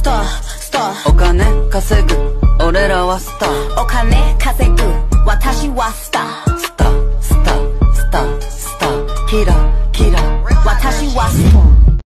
タースターお金稼ぐ俺らはスターお金稼ぐ私はスタースタースタースタースターキラ